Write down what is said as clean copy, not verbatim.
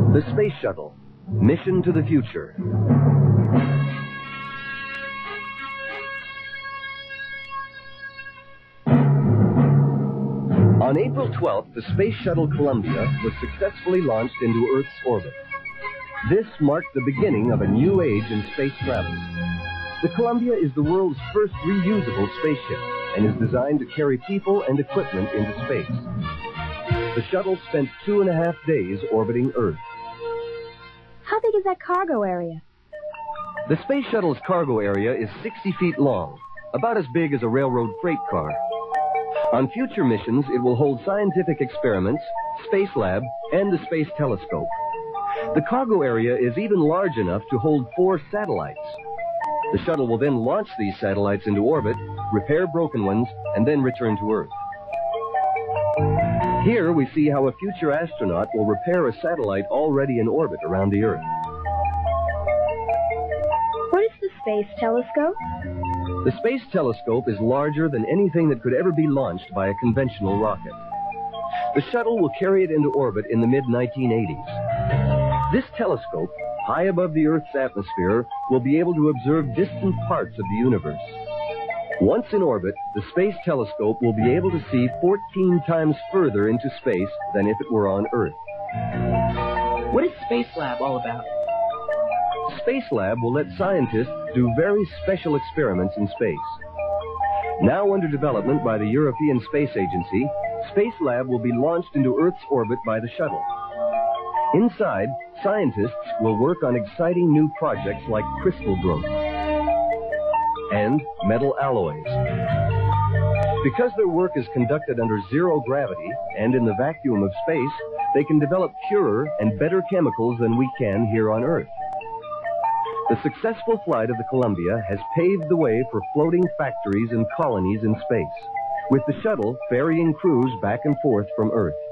The Space Shuttle, Mission to the Future. On April 12th, the Space Shuttle Columbia was successfully launched into Earth's orbit. This marked the beginning of a new age in space travel. The Columbia is the world's first reusable spaceship and is designed to carry people and equipment into space. The shuttle spent 2.5 days orbiting Earth. How big is that cargo area? The Space Shuttle's cargo area is 60 feet long, about as big as a railroad freight car. On future missions, it will hold scientific experiments, Space Lab, and the Space Telescope. The cargo area is even large enough to hold 4 satellites. The shuttle will then launch these satellites into orbit, repair broken ones, and then return to Earth. Here we see how a future astronaut will repair a satellite already in orbit around the Earth. What is the Space Telescope? The Space Telescope is larger than anything that could ever be launched by a conventional rocket. The shuttle will carry it into orbit in the mid-1980s. This telescope, high above the Earth's atmosphere, will be able to observe distant parts of the universe. Once in orbit, the Space Telescope will be able to see 14 times further into space than if it were on Earth. What is Space Lab all about? Space Lab will let scientists do very special experiments in space. Now under development by the European Space Agency, Space Lab will be launched into Earth's orbit by the shuttle. Inside, scientists will work on exciting new projects like crystal growth and metal alloys. Because their work is conducted under zero gravity and in the vacuum of space, they can develop purer and better chemicals than we can here on Earth. The successful flight of the Columbia has paved the way for floating factories and colonies in space, with the shuttle ferrying crews back and forth from Earth.